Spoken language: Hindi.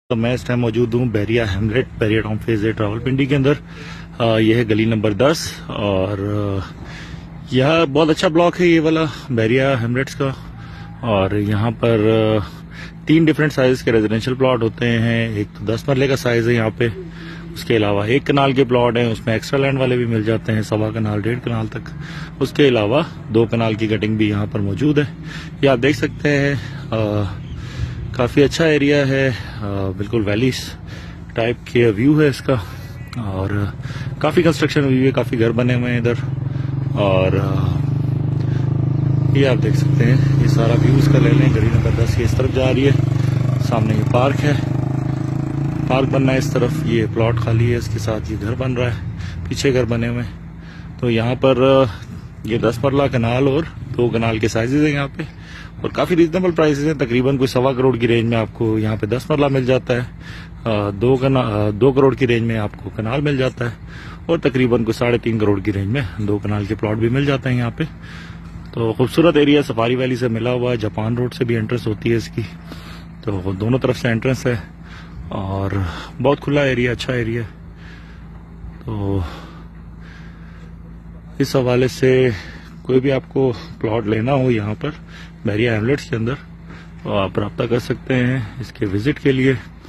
तो मैं इस टाइम मौजूद हूँ Bahria hamlet, Bahria town phase A Rawalpindi के अंदर। यह है गली नंबर 10 और यह बहुत अच्छा ब्लॉक है ये वाला बैरिया हैमलेट्स का। और यहाँ पर 3 डिफरेंट साइज के रेजिडेंशियल प्लॉट होते हैं। एक तो 10 मरले का साइज है यहाँ पे, उसके अलावा 1 कनाल के प्लॉट हैं, उसमें एक्स्ट्रा लैंड वाले भी मिल जाते हैं, 1.25 कनाल 1.5 कनाल तक। उसके अलावा 2 कनाल की कटिंग भी यहाँ पर मौजूद है। ये आप देख सकते हैं, काफ़ी अच्छा एरिया है, बिल्कुल वैली टाइप के व्यू है इसका। और काफ़ी कंस्ट्रक्शन हुई है, काफ़ी घर बने हुए हैं इधर। और ये आप देख सकते हैं, ये सारा व्यू इसका ले लें। गली नंबर 10 ये इस तरफ जा रही है, सामने ये पार्क है, पार्क बनना है इस तरफ, ये प्लॉट खाली है, इसके साथ ये घर बन रहा है, पीछे घर बने हुए हैं। तो यहाँ पर ये 10 मरला कनाल और 2 कनाल के साइजेज हैं यहाँ पे, और काफ़ी रीजनेबल प्राइसेस हैं। तकरीबन कोई 1.25 करोड़ की रेंज में आपको यहाँ पे 10 मरला मिल जाता है, 2 करोड़ की रेंज में आपको कनाल मिल जाता है, और तकरीबन कोई 3.5 करोड़ की रेंज में 2 कनाल के प्लॉट भी मिल जाते हैं यहाँ पे। तो खूबसूरत एरिया सफारी वैली से मिला हुआ है, जापान रोड से भी एंट्रेंस होती है इसकी, तो दोनों तरफ से एंट्रेंस है और बहुत खुला एरिया, अच्छा एरिया। तो इस हवाले से कोई भी आपको प्लॉट लेना हो यहाँ पर बैरिया हैमलेट्स के अंदर, तो आप रब्ता कर सकते हैं इसके विजिट के लिए।